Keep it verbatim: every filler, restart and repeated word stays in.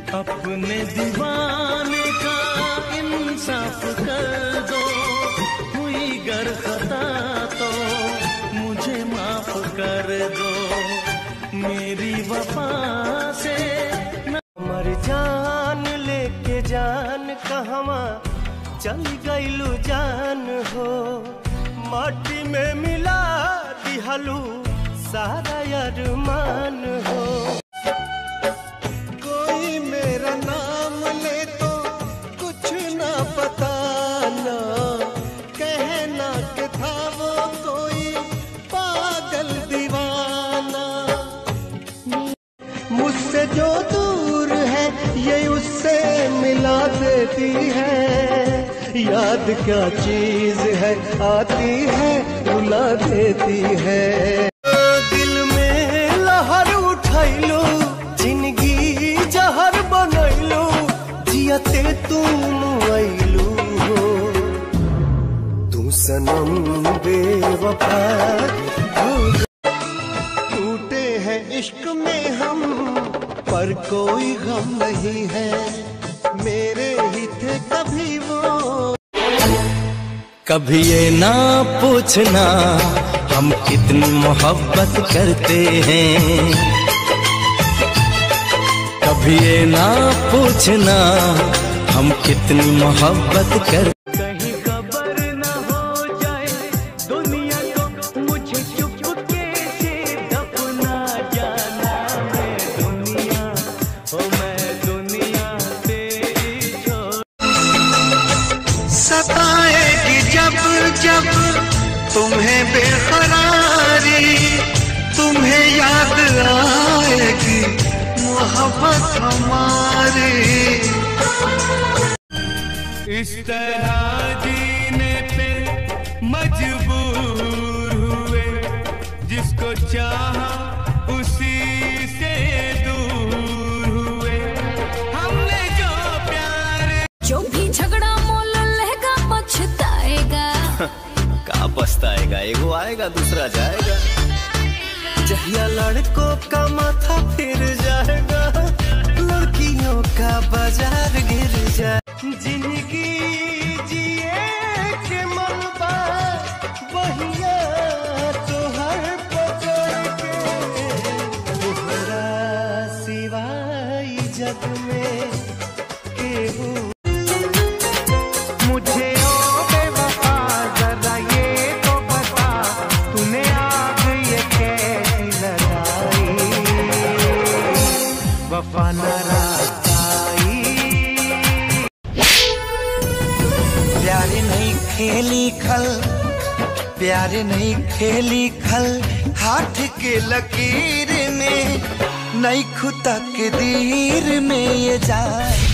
अपने दीवाने का इंसाफ कर दो, हुई गर खता तो मुझे माफ कर दो, मेरी वफा से न मर जान लेके जान कहवा चल गईलू जान हो, माटी में मिला दिहलू सारा अरमान हो। कोई मेरा नाम ले तो कुछ ना बताना, कहना कि था वो कोई पागल दीवाना। मुझसे जो दूर है ये उससे मिला देती है, याद क्या चीज है आती है रुला देती है। दिल में लहर उठैलो जिंदगी जहर बनैलो, जियते तुम आइलू हो, तू सनम बेवफा हो। टूटे हैं इश्क में हम पर कोई गम नहीं है, मेरे ही थे कभी वो। कभी ये ना पूछना हम कितनी मोहब्बत करते हैं, कभी ये ना पूछना हम कितनी मोहब्बत कर। कहीं खबर ना हो जाए दुनिया को मुझे चुपके से दफना जाना, मैं दुनिया ओ मैं दुनिया तेरी छोड़। सताएगी जब जब तुम्हें बेकरारी, तुम्हें याद आएगी मोहब्बत हमारी। इस तरह जीने पे मजबूर हुए, जिसको चाहा उसी से दूर हुए, हमने जो प्यार। जो भी झगड़ा मोल लेगा पछताएगा, का पछताएगा, एगो आएगा दूसरा जाएगा। जहिया लड़कों का माथा फिर जाएगा, लड़कियों का बाजार गिर जाए। जिंदगी जिए के मनबा बहिया तो हर पकड़ के, तोहरा सिवाय जग में केहू। मुझे ओ बेवफा जरा ये तो बता, तूने आग ये कैसी लगाई, वफा नाराज आई। प्यारे नहीं खेली खल, प्यारे नहीं खेली खल, हाथ के लकीर में नहीं खुदा के दीर में ये जाए।